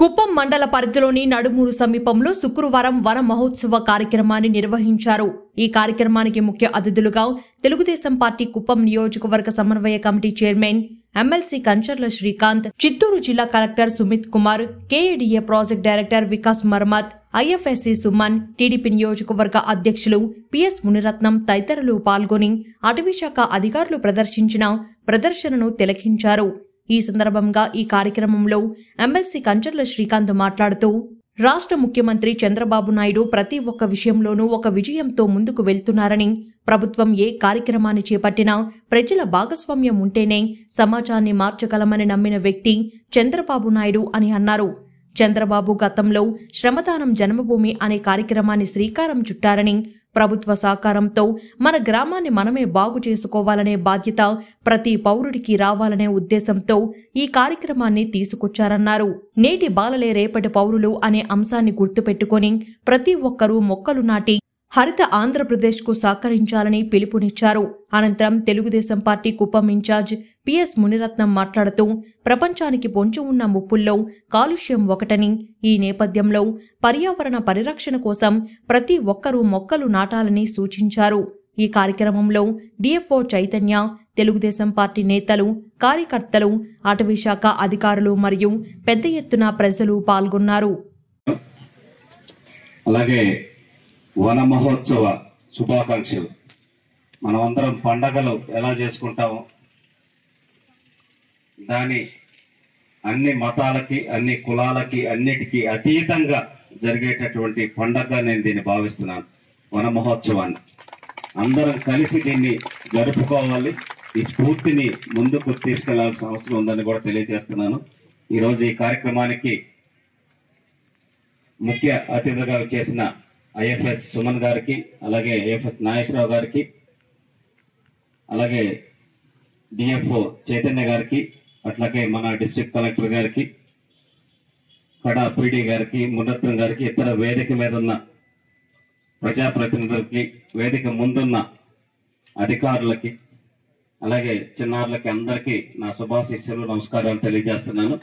కుప్పం మండల పరిధిలోని నడుమూరు సమీపంలో శుక్రవారం వన మహోత్సవ కార్యక్రమాన్ని నిర్వహించారు. ఈ కార్యక్రమానికి ముఖ్య అతిథులుగా తెలుగుదేశం పార్టీ కుప్పం నియోజకవర్గ సమన్వయ committee chairman MLC Kancharla Srikanth, Chittoor జిల్లా collector Sumit Kumar, KADA project director Vikas Marmat, IFSC Suman, TDP నియోజకవర్గ అధ్యక్షులు పిఎస్ మునిరత్నం తదితరులు పాల్గొని అటవీశాఖ అధికారులు ప్రదర్శించిన ప్రదర్శనను తిలకించారు. ఈ సందర్భంగా ఈ కార్యక్రమంలో ఎమ్మెల్సీ కంచర్ల శ్రీకాంత్ మాట్లాడుతూ, రాష్ట్ర ముఖ్యమంత్రి చంద్రబాబు నాయుడు ప్రతి ఒక్క విషయంలోనూ ఒక విజయంతో ముందుకు వెళ్తున్నారని, ప్రభుత్వం ఏ కార్యక్రమాన్ని చేపట్టినా ప్రజల భాగస్వామ్యం ఉంటేనే సమాజాన్ని మార్చగలమని నమ్మిన వ్యక్తి చంద్రబాబు నాయుడు అని అన్నారు. చంద్రబాబు గతంలో శ్రమదానం జన్మభూమి అనే కార్యక్రమాన్ని శ్రీకారం చుట్టారని, ప్రభుత్వ సహకారంతో మన గ్రామాన్ని మనమే బాగు చేసుకోవాలనే బాధ్యత ప్రతి పౌరుడికి రావాలనే ఉద్దేశంతో ఈ కార్యక్రమాన్ని తీసుకొచ్చారన్నారు. నేటి బాలలే రేపటి పౌరులు అనే అంశాన్ని గుర్తుపెట్టుకుని ప్రతి ఒక్కరూ మొక్కలు నాటి హరిత ఆంధ్రప్రదేశ్కు సహకరించాలని పిలుపునిచ్చారు. అనంతరం Telugu Desam party Kuppam incharge PS Muniratnam మాట్లాడుతూ, ప్రపంచానికి పొంచి ఉన్న ముప్పుల్లో కాలుష్యం ఒకటని, ఈ నేపథ్యంలో పర్యావరణ పరిరక్షణ కోసం ప్రతి ఒక్కరూ మొక్కలు నాటాలని సూచించారు. ఈ కార్యక్రమంలో డిఎఫ్ఓ చైతన్య, తెలుగుదేశం పార్టీ నేతలు, కార్యకర్తలు, అటవీశాఖ అధికారులు మరియు పెద్ద ఎత్తున ప్రజలు పాల్గొన్నారు. అలాగే వన మహోత్సవ శుభాకాంక్షలు. మనమందరం పండగలు ఎలా చేసుకుంటామో దాని అన్ని మతాలకి, అన్ని కులాలకి, అన్నిటికీ అతీతంగా జరిగేటటువంటి పండగగా నేను దీన్ని భావిస్తున్నాను. వన మహోత్సవాన్ని అందరం కలిసి దీన్ని జరుపుకోవాలి. ఈ స్ఫూర్తిని ముందుకు తీసుకెళ్లాల్సిన అవసరం ఉందని కూడా తెలియజేస్తున్నాను. ఈరోజు ఈ కార్యక్రమానికి ముఖ్య అతిథిగా చేసిన ఐఎఫ్ఎస్ సుమన్ గారికి, అలాగే ఐఎఫ్ఎస్ నాగేశ్వరరావు గారికి, అలాగే డిఎఫ్ఓ చైతన్య గారికి, అట్లాగే మన డిస్ట్రిక్ట్ కలెక్టర్ గారికి, కడా పీడీ గారికి, మునరత్నం గారికి, ఇతర వేదిక మీద ఉన్న ప్రజాప్రతినిధులకి, వేదిక ముందున్న అధికారులకి, అలాగే చిన్నారులకి అందరికీ నా శుభాశీస్సులు, నమస్కారాలు తెలియజేస్తున్నాను.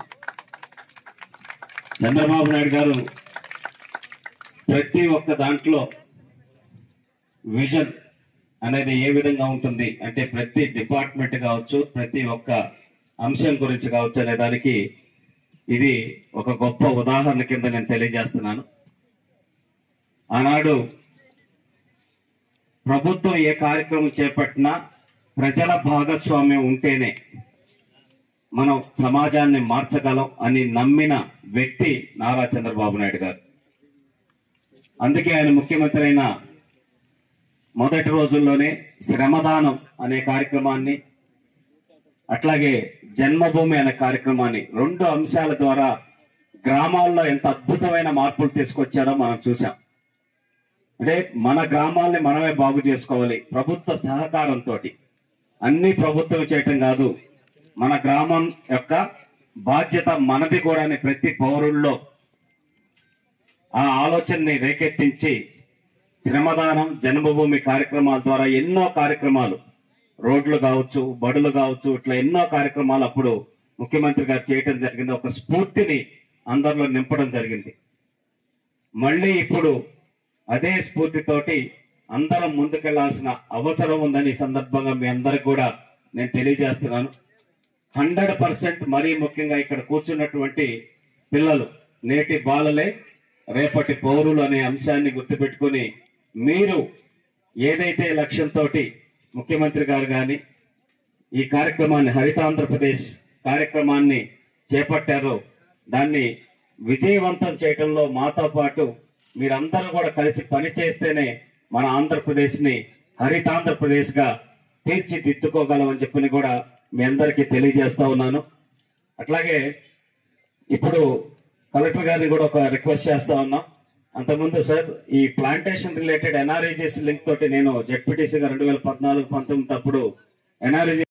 చంద్రబాబు నాయుడు గారు ప్రతి ఒక్క దాంట్లో విజన్ అనేది ఏ విధంగా ఉంటుంది అంటే, ప్రతి డిపార్ట్మెంట్ కావచ్చు, ప్రతి ఒక్క అంశం గురించి కావచ్చు అనే దానికి ఇది ఒక గొప్ప ఉదాహరణ కింద నేను తెలియజేస్తున్నాను. ఆనాడు ప్రభుత్వం ఏ కార్యక్రమం చేపట్టినా ప్రజల భాగస్వామ్యం ఉంటేనే మనం సమాజాన్ని మార్చగలం అని నమ్మిన వ్యక్తి నారా చంద్రబాబు నాయుడు గారు. అందుకే ఆయన ముఖ్యమంత్రి అయిన మొదటి రోజుల్లోనే శ్రమదానం అనే కార్యక్రమాన్ని, అట్లాగే జన్మభూమి అనే కార్యక్రమాన్ని, రెండు అంశాల ద్వారా గ్రామాల్లో ఎంత అద్భుతమైన మార్పులు తీసుకొచ్చారో మనం చూసాం. అంటే మన గ్రామాల్ని మనమే బాగు చేసుకోవాలి, ప్రభుత్వ సహకారంతో. అన్ని ప్రభుత్వం చేయటం కాదు, మన గ్రామం యొక్క బాధ్యత మనది కూడా అని ప్రతి పౌరుల్లో ఆ ఆలోచనని రేకెత్తించి శ్రమదానం, జన్మభూమి కార్యక్రమాల ద్వారా ఎన్నో కార్యక్రమాలు, రోడ్లు కావచ్చు, బడులు కావచ్చు, ఇట్లా ఎన్నో కార్యక్రమాలు అప్పుడు ముఖ్యమంత్రి గారు చేయటం జరిగింది. ఒక స్ఫూర్తిని అందరిలో నింపడం జరిగింది. మళ్ళీ ఇప్పుడు అదే స్ఫూర్తితోటి అందరం ముందుకెళ్లాల్సిన అవసరం ఉందని ఈ సందర్భంగా మీ అందరికి కూడా నేను తెలియజేస్తున్నాను. 100% మరీ ముఖ్యంగా ఇక్కడ కూర్చున్నటువంటి పిల్లలు నేటి బాలలే రేపటి పౌరులు అనే అంశాన్ని గుర్తుపెట్టుకుని, మీరు ఏదైతే లక్ష్యంతో ముఖ్యమంత్రి గారు కానీ ఈ కార్యక్రమాన్ని, హరితాంధ్రప్రదేశ్ కార్యక్రమాన్ని చేపట్టారో దాన్ని విజయవంతం చేయడంలో మాతో పాటు మీరందరూ కూడా కలిసి పనిచేస్తేనే మన ఆంధ్రప్రదేశ్ని హరితాంధ్రప్రదేశ్గా తీర్చిదిద్దుకోగలమని చెప్పని కూడా మీ అందరికీ తెలియజేస్తా ఉన్నాను. అట్లాగే ఇప్పుడు కలెక్టర్ గారిని కూడా ఒక రిక్వెస్ట్ చేస్తా ఉన్నాం. అంతకుముందు సార్, ఈ ప్లాంటేషన్ రిలేటెడ్ ఎన్ఆర్ఈజీఎస్ లింక్ తోటి నేను జెడ్పీటీసీగా 2014-19 అప్పుడు ఎన్ఆర్ఈజీ